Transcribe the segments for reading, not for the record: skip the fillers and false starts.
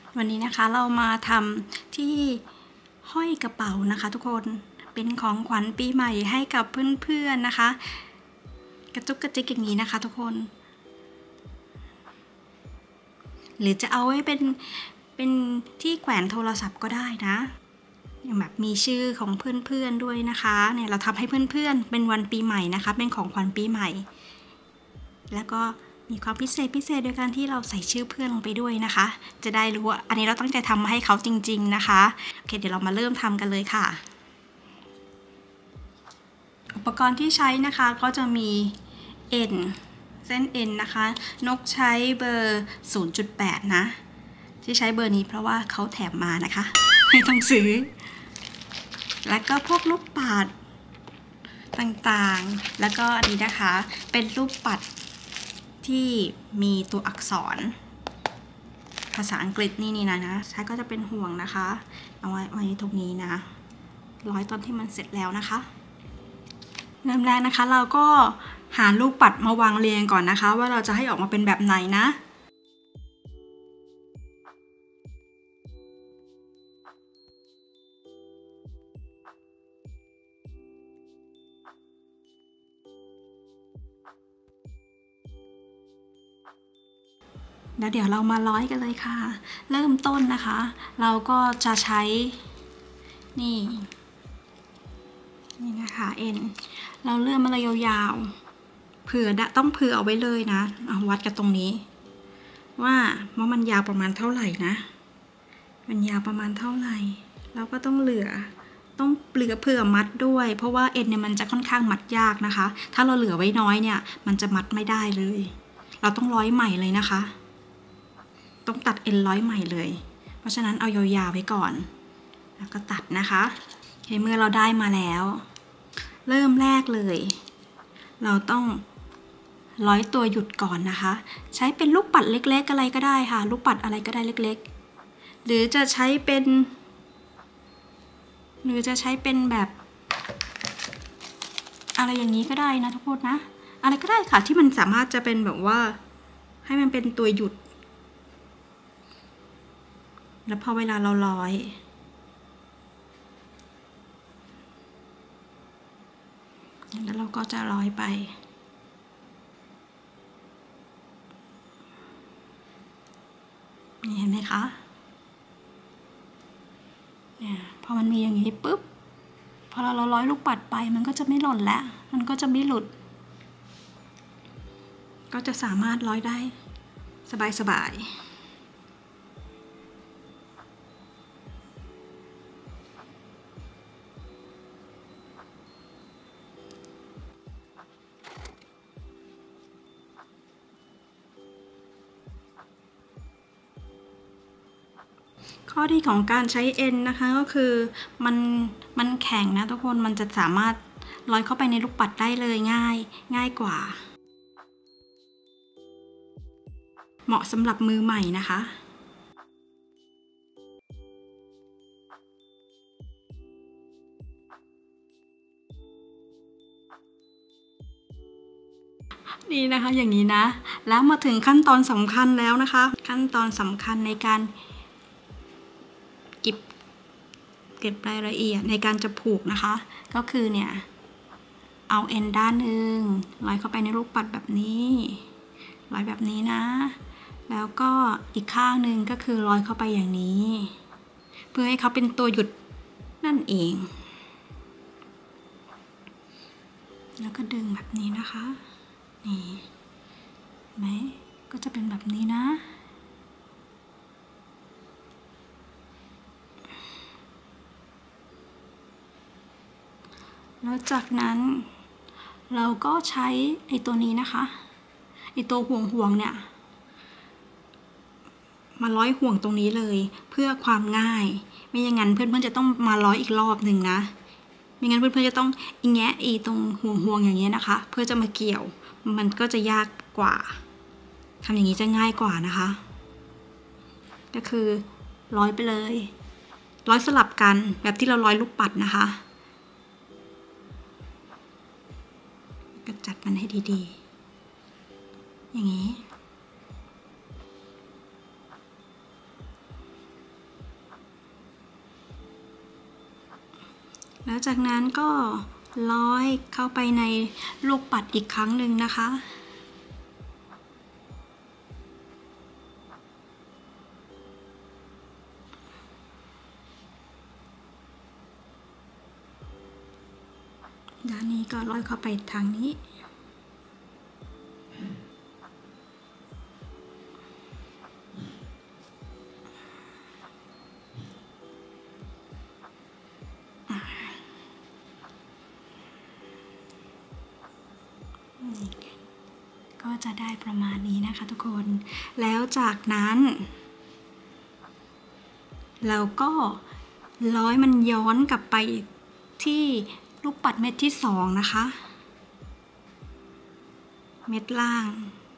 วันนี้นะคะเรามาทำที่ห้อยกระเป๋านะคะทุกคนเป็นของขวัญปีใหม่ให้กับเพื่อนๆนะคะกระจุกกระจิกอย่างนี้นะคะทุกคนหรือจะเอาไว้เป็นที่แขวนโทรศัพท์ก็ได้นะแบบมีชื่อของเพื่อนๆด้วยนะคะเนี่ยเราทำให้เพื่อนๆเป็นวันปีใหม่นะคะเป็นของขวัญปีใหม่แล้วก็มีความพิเศษโดยการที่เราใส่ชื่อเพื่อนลงไปด้วยนะคะจะได้รู้ว่าอันนี้เราตั้งใจทำมาให้เขาจริงๆนะคะโอเคเดี๋ยวเรามาเริ่มทำกันเลยค่ะอุปกรณ์ที่ใช้นะคะก็จะมีเอ็นเส้นเอ็นนะคะนกใช้เบอร์ 0.8 นะที่ใช้เบอร์นี้เพราะว่าเขาแถมมานะคะไม่ต้องซื้อแล้วก็พวกลูกปัดต่างๆแล้วก็อันนี้นะคะเป็นลูกปัดที่มีตัวอักษรภาษาอังกฤษนี่นะใช้ก็จะเป็นห่วงนะคะเอาไว้ตรงนี้นะร้อยตอนที่มันเสร็จแล้วนะคะเริ่มแรกนะคะเราก็หาลูกปัดมาวางเรียงก่อนนะคะว่าเราจะให้ออกมาเป็นแบบไหนนะแล้วเดี๋ยวเรามาร้อยกันเลยค่ะเริ่มต้นนะคะเราก็จะใช้นี่นะคะเอ็นเราเลื่อนมาเลยยาวๆเผื่อต้องเผื่อเอาไว้เลยนะเอาวัดกันตรงนี้ว่ามันยาวประมาณเท่าไหร่นะมันยาวประมาณเท่าไหร่เราก็ต้องเหลือเผื่อมัดด้วยเพราะว่าเอ็นเนี่ยมันจะค่อนข้างมัดยากนะคะถ้าเราเหลือไว้น้อยเนี่ยมันจะมัดไม่ได้เลยเราต้องร้อยใหม่เลยนะคะต้องตัดเอ็นร้อยใหม่เลยเพราะฉะนั้นเอายาวๆไว้ก่อนแล้วก็ตัดนะคะเมื่อเราได้มาแล้วเริ่มแรกเลยเราต้องร้อยตัวหยุดก่อนนะคะใช้เป็นลูกปัดเล็กๆอะไรก็ได้ค่ะลูกปัดอะไรก็ได้เล็กๆหรือจะใช้เป็นแบบอะไรอย่างนี้ก็ได้นะทุกคนนะอะไรก็ได้ค่ะที่มันสามารถจะเป็นแบบว่าให้มันเป็นตัวหยุดแล้วพอเวลาเราร้อยแล้วเราก็จะร้อยไปนี่เห็นไหมคะเนี่ยพอมันมีอย่างนี้ปุ๊บพอเราร้อยลูกปัดไปมันก็จะไม่หล่นแล้วมันก็จะไม่หลุดก็จะสามารถร้อยได้สบายข้อดีของการใช้เอ็นนะคะก็คือมันแข็งนะทุกคนมันจะสามารถร้อยเข้าไปในลูกปัดได้เลยง่ายกว่าเหมาะสำหรับมือใหม่นะคะนี่นะคะอย่างนี้นะแล้วมาถึงขั้นตอนสำคัญแล้วนะคะขั้นตอนสำคัญในการเก็บรายละเอียดในการจะผูกนะคะก็คือเนี่ยเอาเอ็นด้านหนึ่งร้อยเข้าไปในลูกปัดแบบนี้ร้อยแบบนี้นะแล้วก็อีกข้างหนึ่งก็คือร้อยเข้าไปอย่างนี้เพื่อให้เขาเป็นตัวหยุดนั่นเองแล้วก็ดึงแบบนี้นะคะนี่ไหมก็จะเป็นแบบนี้นะแล้วจากนั้นเราก็ใช้ไอ้ตัวนี้นะคะไอ้ตัวห่วงเนี่ยมาร้อยห่วงตรงนี้เลยเพื่อความง่ายไม่อย่างนั้นเพื่อนๆจะต้องมาร้อยอีกรอบหนึ่งนะไม่งั้นเพื่อนๆจะต้องแงะตรงห่วงอย่างเงี้ยนะคะเพื่อจะมาเกี่ยวมันก็จะยากกว่าทำอย่างนี้จะง่ายกว่านะคะก็คือร้อยไปเลยร้อยสลับกันแบบที่เราร้อยลูกปัดนะคะก็จัดมันให้ดีๆอย่างนี้แล้วจากนั้นก็ร้อยเข้าไปในลูกปัดอีกครั้งหนึ่งนะคะด้านนี้ก็ร้อยเข้าไปทางนี้ก็จะได้ประมาณนี้นะคะทุกคนแล้วจากนั้นเราก็ร้อยมันย้อนกลับไปที่ลูกปัดเม็ดที่2นะคะเม็ดล่าง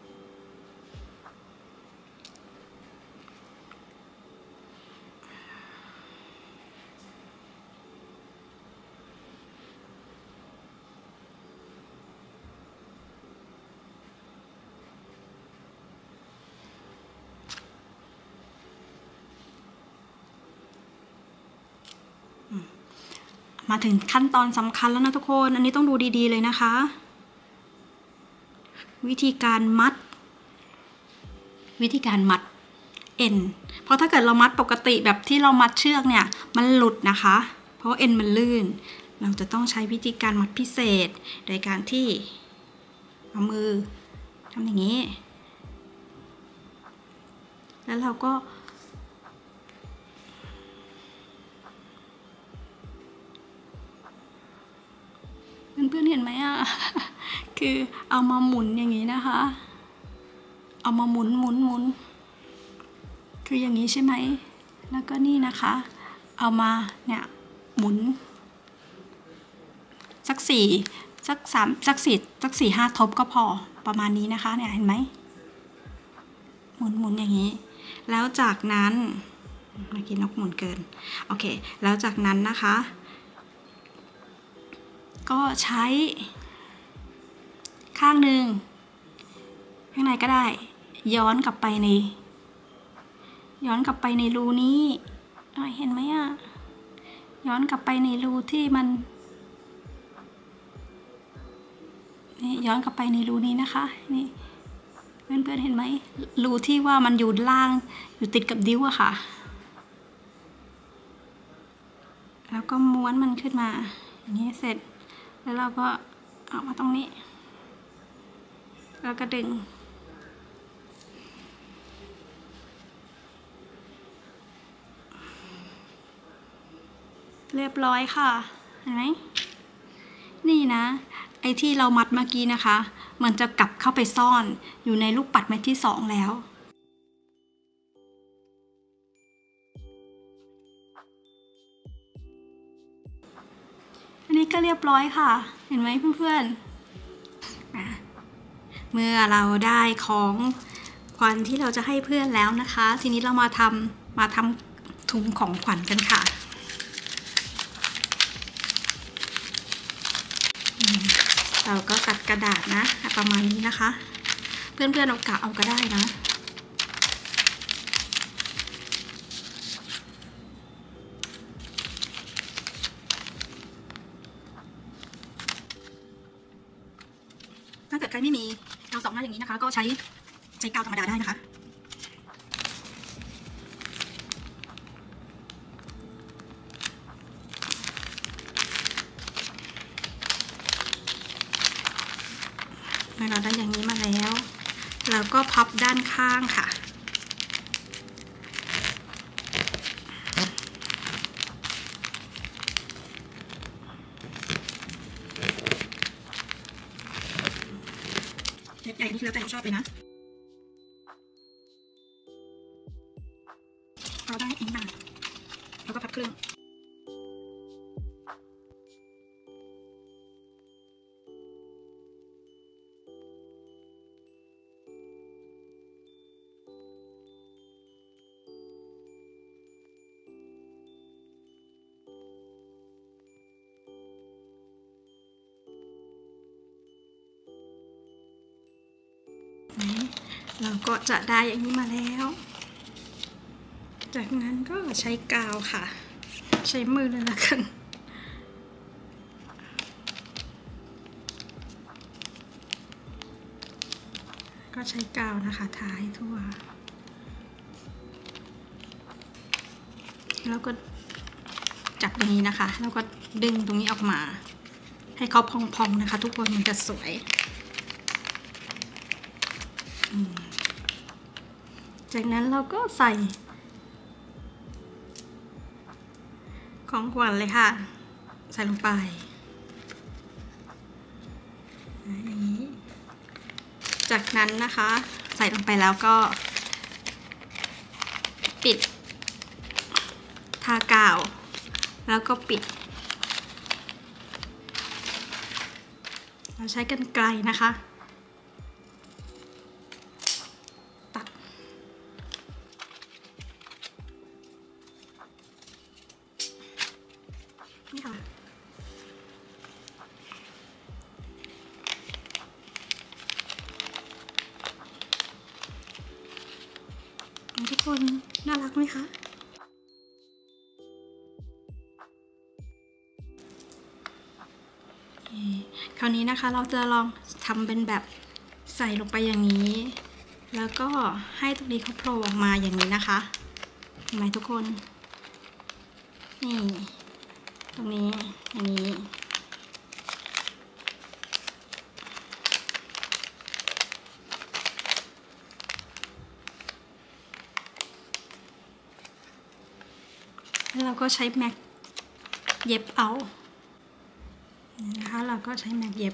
มาถึงขั้นตอนสำคัญแล้วนะทุกคนอันนี้ต้องดูดีๆเลยนะคะวิธีการมัดเอ็นเพราะถ้าเกิดเรามัดปกติแบบที่เรามัดเชือกเนี่ยมันหลุดนะคะเพราะเอ็นมันลื่นเราจะต้องใช้วิธีการมัดพิเศษโดยการที่เอามือทำอย่างนี้แล้วเราก็เพื่อนๆเห็นไหมอ่ะ คือเอามาหมุนอย่างนี้นะคะเอามาหมุนคืออย่างนี้ใช่ไหมแล้วก็นี่นะคะเอามาเนี่ยหมุนสัก4 5 ทบก็พอประมาณนี้นะคะเนี่ยเห็นไหมหมุนอย่างนี้แล้วจากนั้นเมื่อกี้นกหมุนเกินโอเคแล้วจากนั้นนะคะก็ใช้ข้างหนึ่งข้างในก็ได้ย้อนกลับไปในรูนี้เห็นไหมอ่ะย้อนกลับไปในรูที่มันนี่ย้อนกลับไปในรูนี้นะคะนี่เพื่อนๆเห็นไหมรูที่ว่ามันอยู่ล่างอยู่ติดกับดิ้วอะค่ะแล้วก็ม้วนมันขึ้นมาอย่างนี้เสร็จแล้วเราก็เอามาตรงนี้แล้วก็ดึงเรียบร้อยค่ะเห็นไหมนี่นะไอ้ที่เรามัดเมื่อกี้นะคะมันจะกลับเข้าไปซ่อนอยู่ในลูกปัดเม็ดที่2แล้วอันนี้ก็เรียบร้อยค่ะเห็นไหมเพื่อนๆเมื่อเราได้ของขวัญที่เราจะให้เพื่อนแล้วนะคะทีนี้เรามาทำถุงของขวัญกันค่ะเราก็ตัดกระดาษนะประมาณนี้นะคะเพื่อนๆเอากะเอาก็ได้นะถ้าเกิดใครไม่มีกาว2 หน้าอย่างนี้นะคะก็ใช้กาวธรรมดาได้นะคะเมื่อเราได้อย่างนี้มาแล้วเราก็พับด้านข้างค่ะเล็กใหญ่นี่แล้วแต่เราชอบเลยนะเราได้อีกมาแล้วก็พับเครื่องเราก็จะได้อย่างนี้มาแล้วจากนั้นก็ใช้กาวค่ะใช้มือเลยละกันใช้กาวนะคะทาให้ทั่วแล้วก็จับอย่างนี้นะคะแล้วก็ดึงตรงนี้ออกมาให้เขาพองๆนะคะทุกคนมันจะสวยจากนั้นเราก็ใส่ของขวัญเลยค่ะใส่ลงไปอย่างนี้จากนั้นนะคะใส่ลงไปแล้วก็ปิดทากาวแล้วก็ปิดเราใช้กรรไกรนะคะตัดนี่ค่ะทุกคนน่ารักไหมคะคราวนี้นะคะเราจะลองทำเป็นแบบใส่ลงไปอย่างนี้แล้วก็ให้ตรงนี้เขาโผล่ออกมาอย่างนี้นะคะเห็นไหมทุกคนนี่ตรงนี้อย่างนี้แล้วเราก็ใช้แม็กเย็บเอานะคะเราก็ใช้แม็กเย็บ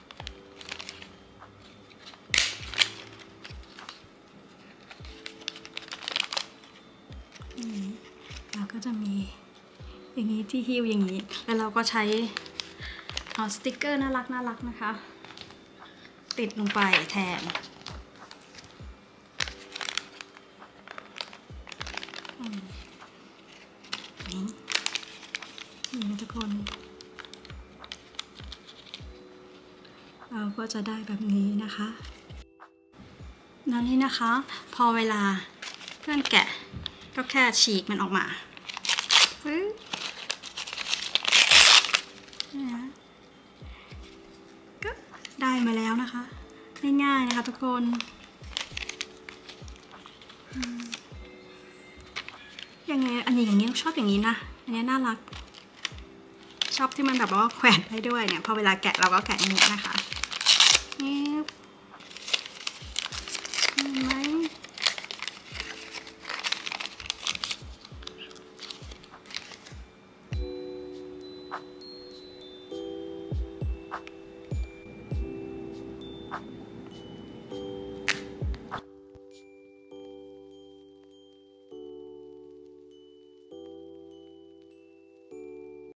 เราก็จะมีอย่างนี้ที่ฮิ้วอย่างนี้แล้วเราก็ใช้เอาสติกเกอร์น่ารักนะคะติดลงไปแทนนี่นะทุกคนเราก็จะได้แบบนี้นะคะแล้วนี่นะคะพอเวลาเพื่อนแกะก็แค่ฉีกมันออกมาก็ได้มาแล้วนะคะง่ายๆนะคะทุกคนยังไงอันนี้อย่างนี้ชอบอย่างนี้นะอันนี้น่ารักชอบที่มันแบบว่าแขวนได้ด้วยเนี่ยพอเวลาแกะเราก็แกะอย่างนี้นะคะนี่เห็นไหม